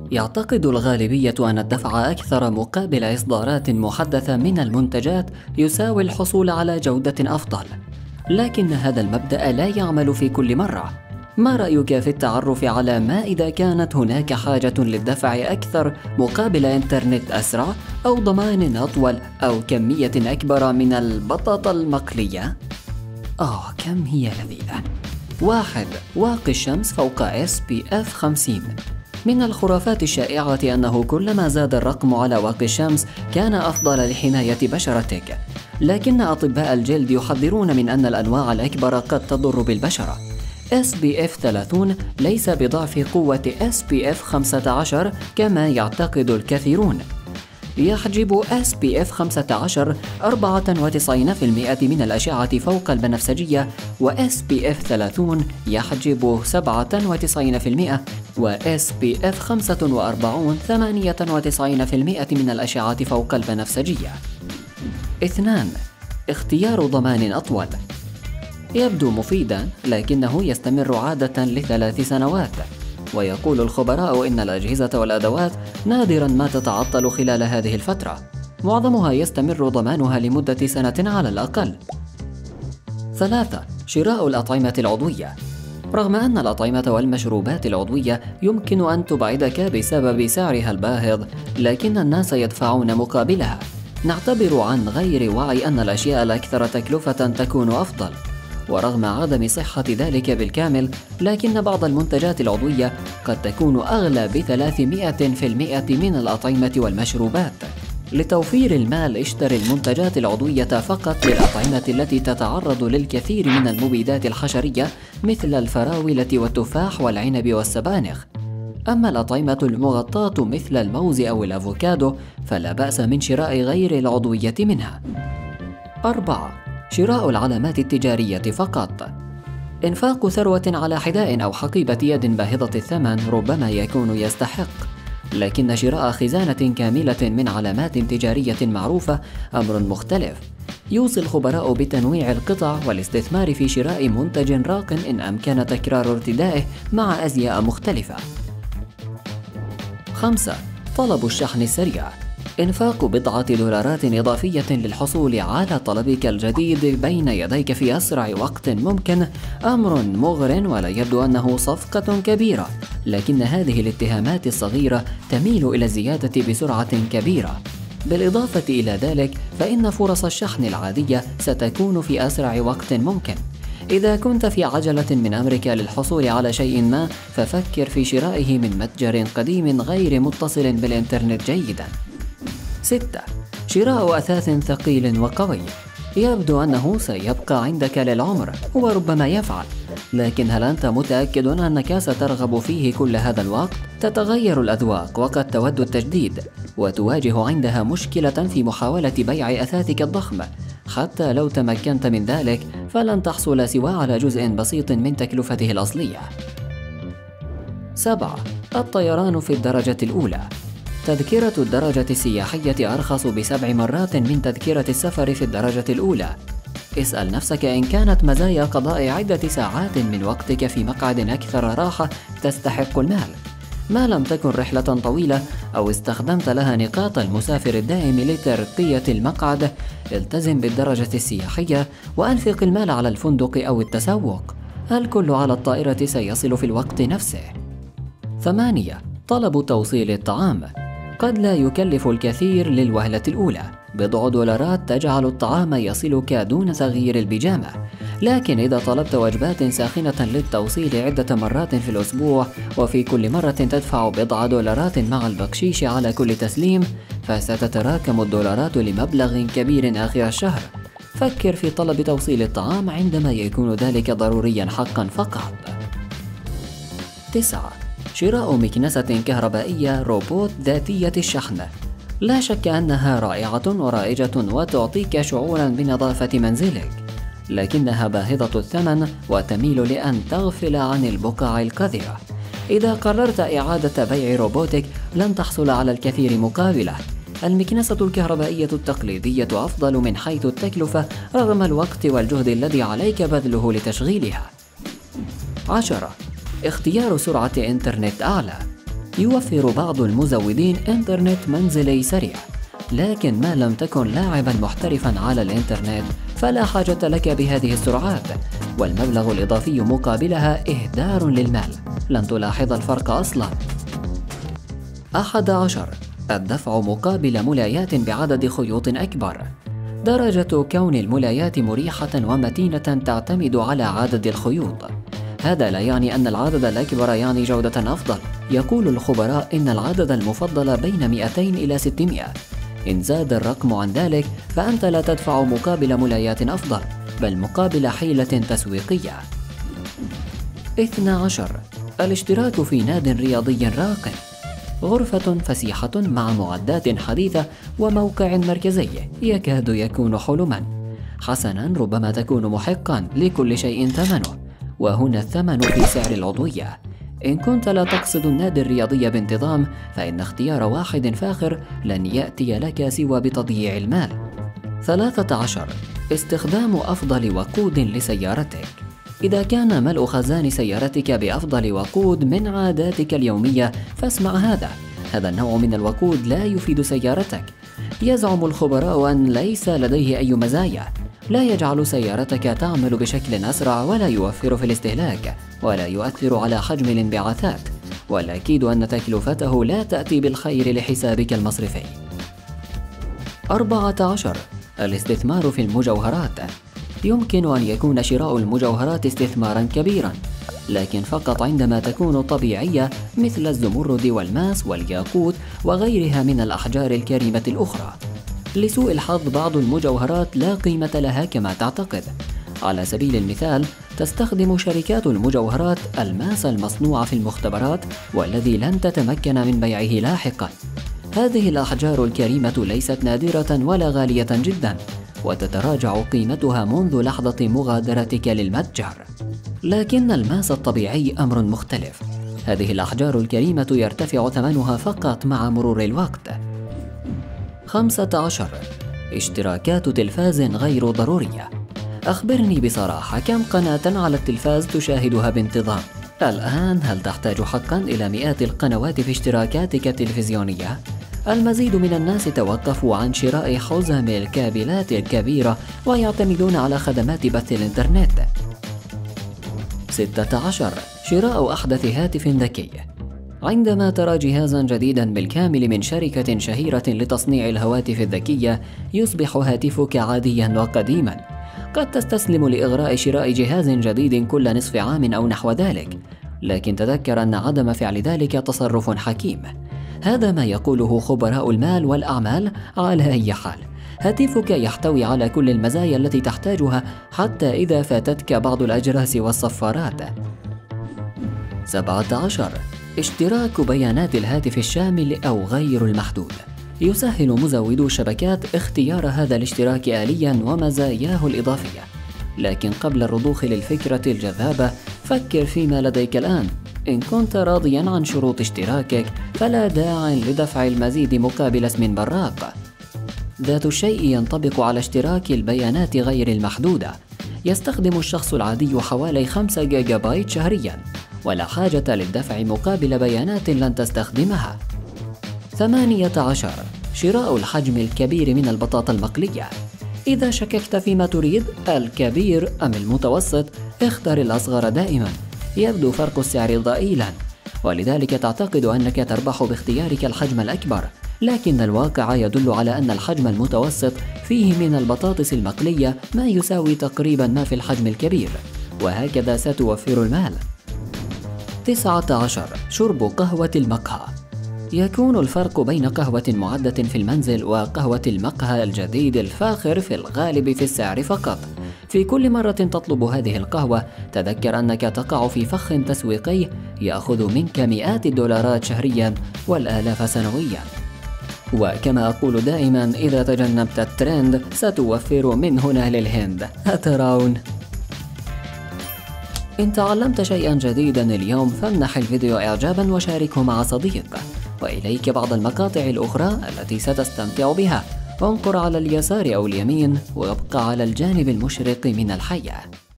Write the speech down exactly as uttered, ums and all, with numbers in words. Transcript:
يعتقد الغالبية أن الدفع أكثر مقابل إصدارات محدثة من المنتجات يساوي الحصول على جودة أفضل، لكن هذا المبدأ لا يعمل في كل مرة. ما رأيك في التعرف على ما إذا كانت هناك حاجة للدفع أكثر مقابل إنترنت أسرع أو ضمان أطول أو كمية أكبر من البطاطا المقلية؟ آه كم هي لذيذة. واحد. واقي الشمس فوق إس بي إف خمسين. من الخرافات الشائعة أنه كلما زاد الرقم على واقي الشمس كان أفضل لحماية بشرتك، لكن أطباء الجلد يحذرون من أن الأنواع الأكبر قد تضر بالبشرة. إس بي إف ثلاثين ليس بضعف قوة إس بي إف خمسة عشر كما يعتقد الكثيرون. يحجب إس بي إف خمسة عشر أربعة وتسعين بالمئة من الأشعة فوق البنفسجية، و إس بي إف ثلاثين يحجب سبعة وتسعين بالمئة، و إس بي إف خمسة وأربعين ثمانية وتسعين بالمئة من الأشعة فوق البنفسجية. اثنان. اختيار ضمان أطول. يبدو مفيداً، لكنه يستمر عادة لثلاث سنوات، ويقول الخبراء إن الأجهزة والأدوات نادراً ما تتعطل خلال هذه الفترة، معظمها يستمر ضمانها لمدة سنة على الأقل. ثلاثة. شراء الأطعمة العضوية. رغم أن الأطعمة والمشروبات العضوية يمكن أن تبعدك بسبب سعرها الباهظ، لكن الناس يدفعون مقابلها. نعتبر عن غير وعي أن الأشياء الأكثر تكلفة تكون أفضل، ورغم عدم صحة ذلك بالكامل، لكن بعض المنتجات العضوية قد تكون أغلى بثلاثمئة بالمئة من الأطعمة والمشروبات. لتوفير المال اشتري المنتجات العضوية فقط للأطعمة التي تتعرض للكثير من المبيدات الحشرية مثل الفراولة والتفاح والعنب والسبانخ. أما الأطعمة المغطاة مثل الموز أو الأفوكادو فلا بأس من شراء غير العضوية منها. أربعة. شراء العلامات التجارية فقط. إنفاق ثروة على حذاء أو حقيبة يد باهظة الثمن ربما يكون يستحق، لكن شراء خزانة كاملة من علامات تجارية معروفة أمر مختلف. يوصي الخبراء بتنويع القطع والاستثمار في شراء منتج راق إن أمكن تكرار ارتدائه مع أزياء مختلفة. خمسة. طلب الشحن السريع. إنفاق بضعة دولارات إضافية للحصول على طلبك الجديد بين يديك في أسرع وقت ممكن أمر مغر، ولا يبدو أنه صفقة كبيرة، لكن هذه الاتهامات الصغيرة تميل إلى الزيادة بسرعة كبيرة. بالإضافة إلى ذلك فإن فرص الشحن العادية ستكون في أسرع وقت ممكن. إذا كنت في عجلة من أمريكا للحصول على شيء ما، ففكر في شرائه من متجر قديم غير متصل بالإنترنت جيداً. ستة. شراء أثاث ثقيل وقوي. يبدو أنه سيبقى عندك للعمر، وربما يفعل، لكن هل أنت متأكد أنك سترغب فيه كل هذا الوقت؟ تتغير الأذواق وقد تود التجديد، وتواجه عندها مشكلة في محاولة بيع أثاثك الضخم. حتى لو تمكنت من ذلك فلن تحصل سوى على جزء بسيط من تكلفته الأصلية. سبعة. الطيران في الدرجة الأولى. تذكرة الدرجة السياحية أرخص بسبع مرات من تذكرة السفر في الدرجة الأولى. اسأل نفسك إن كانت مزايا قضاء عدة ساعات من وقتك في مقعد أكثر راحة تستحق المال. ما لم تكن رحلة طويلة أو استخدمت لها نقاط المسافر الدائم لترقية المقعد، التزم بالدرجة السياحية وأنفق المال على الفندق أو التسوق. الكل على الطائرة سيصل في الوقت نفسه. ثمانية. طلب توصيل الطعام. قد لا يكلف الكثير للوهلة الأولى، بضع دولارات تجعل الطعام يصلك دون تغيير البيجامة، لكن إذا طلبت وجبات ساخنة للتوصيل عدة مرات في الأسبوع، وفي كل مرة تدفع بضع دولارات مع البقشيش على كل تسليم، فستتراكم الدولارات لمبلغ كبير آخر الشهر. فكر في طلب توصيل الطعام عندما يكون ذلك ضروريا حقا فقط. تسعة. شراء مكنسة كهربائية روبوت ذاتية الشحن. لا شك أنها رائعة ورائجة وتعطيك شعورا بنظافة منزلك، لكنها باهظة الثمن وتميل لأن تغفل عن البقع القذرة. إذا قررت إعادة بيع روبوتك لن تحصل على الكثير مقابله. المكنسة الكهربائية التقليدية أفضل من حيث التكلفة رغم الوقت والجهد الذي عليك بذله لتشغيلها. عشرة. اختيار سرعة إنترنت أعلى. يوفر بعض المزودين إنترنت منزلي سريع، لكن ما لم تكن لاعبا محترفا على الإنترنت فلا حاجة لك بهذه السرعات، والمبلغ الإضافي مقابلها إهدار للمال، لن تلاحظ الفرق أصلا. أحد عشر الدفع مقابل ملايات بعدد خيوط أكبر. درجة كون الملايات مريحة ومتينة تعتمد على عدد الخيوط. هذا لا يعني أن العدد الأكبر يعني جودة أفضل. يقول الخبراء إن العدد المفضل بين مئتين إلى ستمائة. إن زاد الرقم عن ذلك فأنت لا تدفع مقابل ملايات أفضل، بل مقابل حيلة تسويقية. اثنا عشر الاشتراك في ناد رياضي راق. غرفة فسيحة مع معدات حديثة وموقع مركزي يكاد يكون حلما. حسنا، ربما تكون محقا، لكل شيء ثمنه، وهنا الثمن في سعر العضوية. إن كنت لا تقصد النادي الرياضي بانتظام فإن اختيار واحد فاخر لن يأتي لك سوى بتضييع المال. ثلاثة عشر استخدام أفضل وقود لسيارتك. إذا كان ملء خزان سيارتك بأفضل وقود من عاداتك اليومية فاسمع هذا. هذا النوع من الوقود لا يفيد سيارتك. يزعم الخبراء أن ليس لديه أي مزايا، لا يجعل سيارتك تعمل بشكل أسرع، ولا يوفر في الاستهلاك، ولا يؤثر على حجم الانبعاثات، والأكيد أن تكلفته لا تأتي بالخير لحسابك المصرفي. أربعة عشر الاستثمار في المجوهرات. يمكن أن يكون شراء المجوهرات استثماراً كبيراً، لكن فقط عندما تكون طبيعية مثل الزمرد والماس والياقوت وغيرها من الأحجار الكريمة الأخرى. لسوء الحظ بعض المجوهرات لا قيمة لها كما تعتقد. على سبيل المثال، تستخدم شركات المجوهرات الماس المصنوع في المختبرات والذي لن تتمكن من بيعه لاحقاً. هذه الأحجار الكريمة ليست نادرة ولا غالية جداً، وتتراجع قيمتها منذ لحظة مغادرتك للمتجر. لكن الماس الطبيعي أمر مختلف. هذه الأحجار الكريمة يرتفع ثمنها فقط مع مرور الوقت. خمسة عشر اشتراكات تلفاز غير ضرورية. أخبرني بصراحة، كم قناة على التلفاز تشاهدها بانتظام؟ الآن هل تحتاج حقا إلى مئات القنوات في اشتراكاتك التلفزيونية؟ المزيد من الناس توقفوا عن شراء حزم الكابلات الكبيرة ويعتمدون على خدمات بث الإنترنت. ستة عشر شراء أحدث هاتف ذكي. عندما ترى جهازا جديدا بالكامل من شركة شهيرة لتصنيع الهواتف الذكية يصبح هاتفك عاديا وقديما. قد تستسلم لإغراء شراء جهاز جديد كل نصف عام أو نحو ذلك، لكن تذكر أن عدم فعل ذلك تصرف حكيم. هذا ما يقوله خبراء المال والأعمال. على أي حال، هاتفك يحتوي على كل المزايا التي تحتاجها حتى إذا فاتتك بعض الأجراس والصفارات. سبعة عشر اشتراك بيانات الهاتف الشامل أو غير المحدود. يسهل مزودو الشبكات اختيار هذا الاشتراك آلياً ومزاياه الإضافية، لكن قبل الرضوخ للفكرة الجذابة فكر فيما لديك الآن. إن كنت راضياً عن شروط اشتراكك فلا داعي لدفع المزيد مقابل اسم براق. ذات الشيء ينطبق على اشتراك البيانات غير المحدودة. يستخدم الشخص العادي حوالي خمسة جيجا بايت شهرياً، ولا حاجة للدفع مقابل بيانات لن تستخدمها. ثمانية عشر شراء الحجم الكبير من البطاطا المقلية. إذا شككت فيما تريد، الكبير أم المتوسط، اختر الأصغر دائما. يبدو فرق السعر ضئيلا، ولذلك تعتقد أنك تربح باختيارك الحجم الأكبر، لكن الواقع يدل على أن الحجم المتوسط فيه من البطاطس المقلية ما يساوي تقريبا ما في الحجم الكبير، وهكذا ستوفر المال. تسعة عشر شرب قهوة المقهى. يكون الفرق بين قهوة معدة في المنزل وقهوة المقهى الجديد الفاخر في الغالب في السعر فقط. في كل مرة تطلب هذه القهوة تذكر أنك تقع في فخ تسويقي يأخذ منك مئات الدولارات شهريا والآلاف سنويا. وكما أقول دائما، إذا تجنبت الترند ستوفر من هنا للهند. أترون؟ إن تعلمت شيئا جديدا اليوم فامنح الفيديو إعجابا وشاركه مع صديق. وإليك بعض المقاطع الأخرى التي ستستمتع بها. انقر على اليسار أو اليمين وابقى على الجانب المشرق من الحياة.